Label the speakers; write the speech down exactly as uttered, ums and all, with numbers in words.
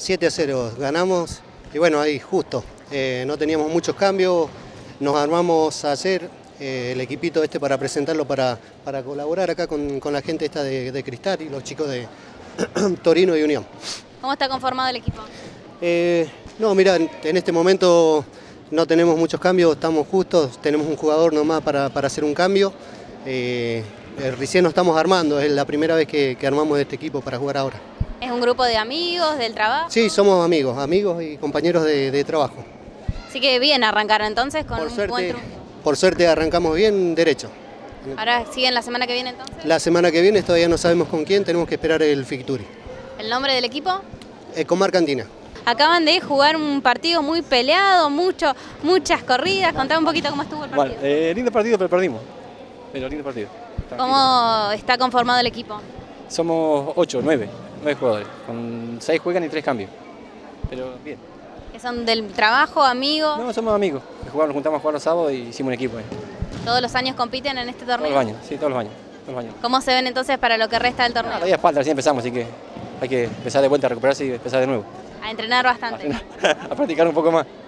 Speaker 1: siete a cero, ganamos y bueno, ahí justo, eh, no teníamos muchos cambios, nos armamos ayer eh, el equipito este para presentarlo, para, para colaborar acá con, con la gente esta de, de Cristal y los chicos de Torino y Unión.
Speaker 2: ¿Cómo está conformado el equipo?
Speaker 1: Eh, no, mira, en este momento no tenemos muchos cambios, estamos justos, tenemos un jugador nomás para, para hacer un cambio. Eh, recién nos estamos armando, es la primera vez que, que armamos este equipo para jugar ahora.
Speaker 2: ¿Es un grupo de amigos, del trabajo?
Speaker 1: Sí, somos amigos, amigos y compañeros de, de trabajo.
Speaker 2: Así que bien arrancaron entonces con
Speaker 1: Por
Speaker 2: un
Speaker 1: suerte,
Speaker 2: buen triunfo.
Speaker 1: por suerte arrancamos bien derecho.
Speaker 2: Ahora siguen la semana que viene entonces.
Speaker 1: La semana que viene todavía no sabemos con quién, tenemos que esperar el Ficturi.
Speaker 2: ¿El nombre del equipo?
Speaker 1: Eh, con Marcantina.
Speaker 2: Acaban de jugar un partido muy peleado, mucho, muchas corridas. Contame un poquito cómo estuvo el partido.
Speaker 3: Bueno, eh, lindo partido, pero perdimos. Pero lindo partido.
Speaker 2: ¿Cómo está conformado el equipo?
Speaker 3: Somos ocho, nueve, nueve jugadores. Con seis juegan y tres cambios. Pero bien.
Speaker 2: ¿Que son del trabajo, amigos?
Speaker 3: No, somos amigos. Jugamos, nos juntamos a jugar los sábados y hicimos un equipo. Eh.
Speaker 2: ¿Todos los años compiten en este torneo?
Speaker 3: Todos los años, sí, todos los años. Todos los años.
Speaker 2: ¿Cómo se ven entonces para lo que resta del torneo?
Speaker 3: Ah, todavía falta, recién empezamos, así que hay que empezar de vuelta a recuperarse y empezar de nuevo.
Speaker 2: A entrenar bastante.
Speaker 3: A, a practicar un poco más.